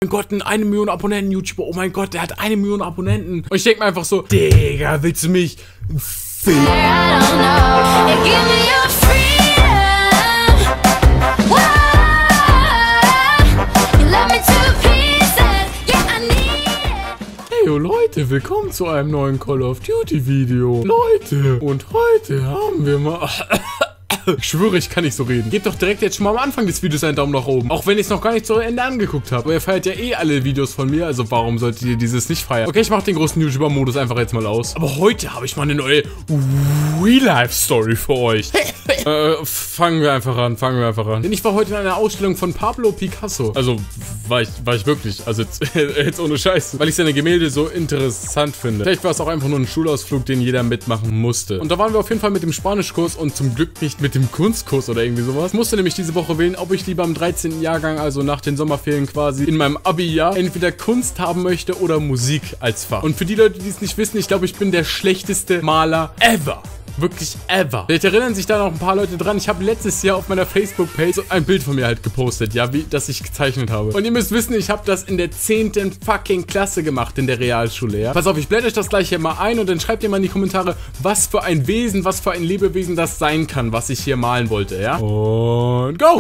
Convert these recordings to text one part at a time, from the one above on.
mein Gott, ein 1 Million Abonnenten YouTuber. Oh mein Gott, der hat 1 Million Abonnenten. Und ich denke mir einfach so, Digga, willst du mich ficken? Hey Leute, willkommen zu einem neuen Call of Duty Video. Leute, und heute haben wir mal... Ich schwöre, ich kann nicht so reden. Gebt doch direkt jetzt schon mal am Anfang des Videos einen Daumen nach oben. Auch wenn ich es noch gar nicht zu Ende angeguckt habe. Aber ihr feiert ja eh alle Videos von mir, also warum solltet ihr dieses nicht feiern? Okay, ich mache den großen YouTuber-Modus einfach jetzt mal aus. Aber heute habe ich mal eine neue Real-Life-Story für euch. Fangen wir einfach an. Denn ich war heute in einer Ausstellung von Pablo Picasso. Also, war ich wirklich. Also jetzt ohne Scheiß. Weil ich seine Gemälde so interessant finde. Vielleicht war es auch einfach nur ein Schulausflug, den jeder mitmachen musste. Und da waren wir auf jeden Fall mit dem Spanischkurs und zum Glück nicht mit dem Kunstkurs oder irgendwie sowas. Ich musste nämlich diese Woche wählen, ob ich lieber am 13. Jahrgang, also nach den Sommerferien quasi, in meinem Abi-Jahr entweder Kunst haben möchte oder Musik als Fach. Und für die Leute, die es nicht wissen, ich glaube, ich bin der schlechteste Maler ever. Wirklich ever. Vielleicht erinnern sich da noch ein paar Leute dran. Ich habe letztes Jahr auf meiner Facebook-Page so ein Bild von mir halt gepostet, ja, wie das ich gezeichnet habe. Und ihr müsst wissen, ich habe das in der 10. fucking Klasse gemacht in der Realschule, ja. Pass auf, ich blende euch das gleich hier mal ein und dann schreibt ihr mal in die Kommentare, was für ein Wesen, was für ein Lebewesen das sein kann, was ich hier malen wollte, ja. Und go!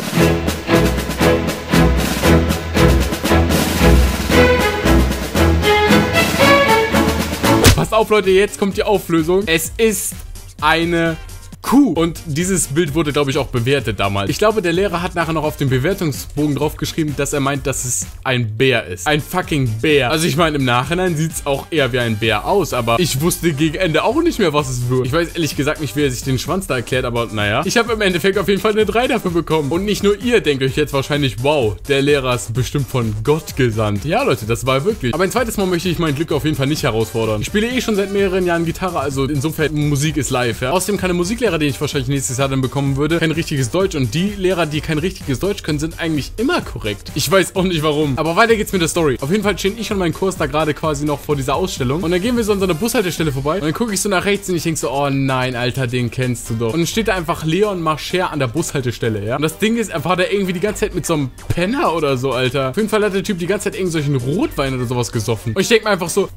Passt auf, Leute, jetzt kommt die Auflösung. Es ist eine Kuh. Und dieses Bild wurde, glaube ich, auch bewertet damals. Ich glaube, der Lehrer hat nachher noch auf dem Bewertungsbogen drauf geschrieben, dass er meint, dass es ein Bär ist. Ein fucking Bär. Also ich meine, im Nachhinein sieht es auch eher wie ein Bär aus, aber ich wusste gegen Ende auch nicht mehr, was es wird. Ich weiß ehrlich gesagt nicht, wie er sich den Schwanz da erklärt, aber naja. Ich habe im Endeffekt auf jeden Fall eine 3 dafür bekommen. Und nicht nur ihr denkt euch jetzt wahrscheinlich, wow, der Lehrer ist bestimmt von Gott gesandt. Ja, Leute, das war wirklich. Aber ein zweites Mal möchte ich mein Glück auf jeden Fall nicht herausfordern. Ich spiele eh schon seit mehreren Jahren Gitarre, also insofern Musik ist live, ja. Außerdem keine Musiklehrer, den ich wahrscheinlich nächstes Jahr dann bekommen würde, kein richtiges Deutsch. Und die Lehrer, die kein richtiges Deutsch können, sind eigentlich immer korrekt. Ich weiß auch nicht warum. Aber weiter geht's mit der Story. Auf jeden Fall stehen ich und mein Kurs da gerade quasi noch vor dieser Ausstellung. Und dann gehen wir so an so einer Bushaltestelle vorbei. Und dann gucke ich so nach rechts und ich denke so, oh nein, Alter, den kennst du doch. Und dann steht da einfach Leon Mascher an der Bushaltestelle, ja. Und das Ding ist, er war da irgendwie die ganze Zeit mit so einem Penner oder so, Alter. Auf jeden Fall hat der Typ die ganze Zeit irgendwelchen Rotwein oder sowas gesoffen. Und ich denke mir einfach so,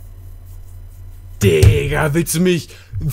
Digga, willst du mich...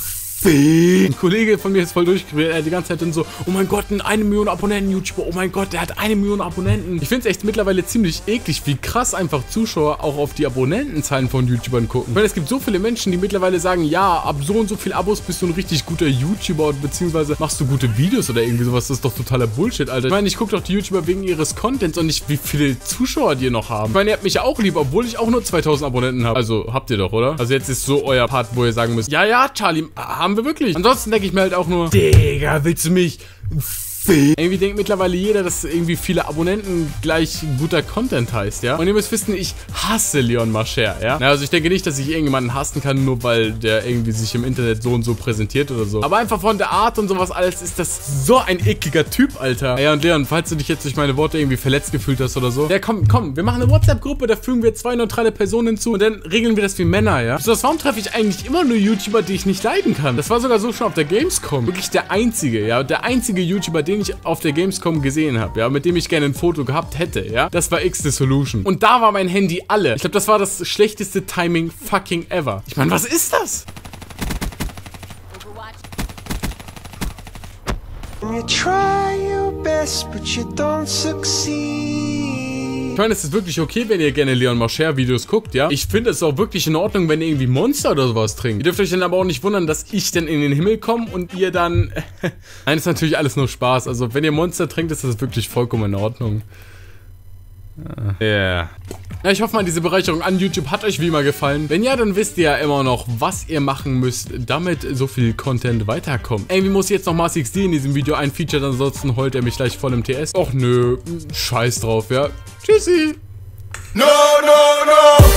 Ein Kollege von mir ist voll durchgedreht, er hat die ganze Zeit dann so, oh mein Gott, ein 1 Million Abonnenten YouTuber, oh mein Gott, der hat 1 Million Abonnenten. Ich finde es echt mittlerweile ziemlich eklig, wie krass einfach Zuschauer auch auf die Abonnentenzahlen von YouTubern gucken. Ich meine, es gibt so viele Menschen, die mittlerweile sagen, ja, ab so und so viel Abos bist du ein richtig guter YouTuber, beziehungsweise machst du gute Videos oder irgendwie sowas. Das ist doch totaler Bullshit, Alter. Ich meine, ich gucke doch die YouTuber wegen ihres Contents und nicht, wie viele Zuschauer die noch haben. Ich meine, ihr habt mich ja auch lieb, obwohl ich auch nur 2000 Abonnenten habe. Also, habt ihr doch, oder? Also jetzt ist so euer Part, wo ihr sagen müsst, ja, Charlie, haben wir wirklich. Ansonsten denke ich mir halt auch nur, Digga, willst du mich irgendwie denkt mittlerweile jeder, dass irgendwie viele Abonnenten gleich guter Content heißt, ja? Und ihr müsst wissen, ich hasse Leon Mascher, ja? Also ich denke nicht, dass ich irgendjemanden hassen kann, nur weil der irgendwie sich im Internet so und so präsentiert oder so. Aber einfach von der Art und sowas alles ist das so ein ekliger Typ, Alter. Ja, und Leon, falls du dich jetzt durch meine Worte irgendwie verletzt gefühlt hast oder so, ja, komm, wir machen eine WhatsApp-Gruppe, da fügen wir 2 neutrale Personen hinzu und dann regeln wir das wie Männer, ja? So, warum treffe ich eigentlich immer nur YouTuber, die ich nicht leiden kann? Das war sogar so schon auf der Gamescom. Wirklich der einzige, ja? Der einzige YouTuber, den ich auf der Gamescom gesehen habe, ja, mit dem ich gerne ein Foto gehabt hätte, ja, das war X The Solution. Und da war mein Handy alle. Ich glaube, das war das schlechteste Timing fucking ever. Ich meine, was ist das? You try your best, but you don't succeed. Ich meine, es ist wirklich okay, wenn ihr gerne Leon Mascher Videos guckt, ja. Ich finde es auch wirklich in Ordnung, wenn ihr irgendwie Monster oder sowas trinkt. Ihr dürft euch dann aber auch nicht wundern, dass ich dann in den Himmel komme und ihr dann... Nein, ist natürlich alles nur Spaß. Also, wenn ihr Monster trinkt, ist das wirklich vollkommen in Ordnung. Ja, ich hoffe mal, diese Bereicherung an YouTube hat euch wie immer gefallen. Wenn ja, dann wisst ihr ja immer noch, was ihr machen müsst, damit so viel Content weiterkommt. Irgendwie muss jetzt noch Masix D in diesem Video einfeatured, ansonsten heult er mich gleich voll im TS. Och nö, scheiß drauf, ja. Tschüssi. No, no, no.